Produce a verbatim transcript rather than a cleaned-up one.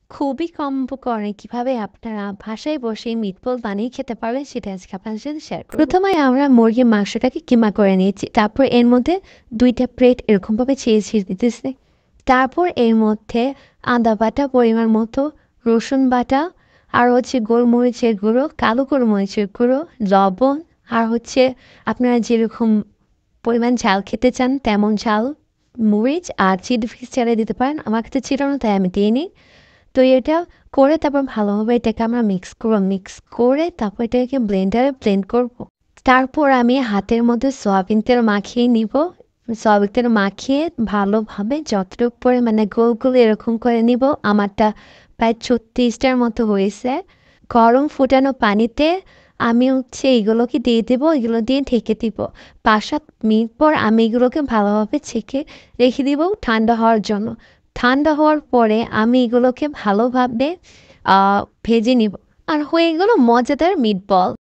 খুবই কম উপকরণে কিভাবে আপনারা বাসায় বসে মিটবল বানিয়ে খেতে পারবেন সেটা আজকে আপনাদের সাথে শেয়ার করব। প্রথমে আমরা মুরগির মাংসটাকে কিমা করে নিয়েছি, তারপর এর মধ্যে দুইটা প্লেট এরকমভাবে ছিঁড়ে ছিঁড়ে দিতেছে। তারপর এর মধ্যে আদা বাটা পরিমাণ মতো, রসুন বাটা, আর হচ্ছে গোলমরিচের গুঁড়ো, কালো গোলমরিচের গুঁড়ো, লবণ, আর হচ্ছে আপনারা যেরকম পরিমাণ ঝাল খেতে চান তেমন ঝাল, মরিচ আর চিলি ফ্লেক্স চালিয়ে দিতে পারেন। আমার কাছে ছিল না তাই আমি দিইনি। তো এটা করে তারপর ভালোভাবে এটাকে আমরা মিক্স করবো, মিক্স করে তারপর এটাকে ব্লেন্ডারে ব্লেন্ড করব। তারপর আমি হাতের মধ্যে সয়াবিন তেল মাখিয়ে নিব। সয়াবিন তেল মাখিয়ে ভালোভাবে যতটুকু পরিমাণে গোল গোল এরকম করে নিব। আমারটা প্রায় ছত্রিশটার মতো হয়েছে। গরম ফুটানো পানিতে আমি হচ্ছে এগুলোকে দিয়ে দেবো, এগুলো দিয়ে ঢেকে দিব। পাঁচ সাত মিনিট পর আমি এগুলোকে ভালোভাবে ছেঁকে রেখে দিব ঠান্ডা হওয়ার জন্য। ঠান্ডা হওয়ার পরে আমি এগুলোকে ভালোভাবে আহ ভেজে নিব। আর হয়ে গেল মজাদার মিটবল।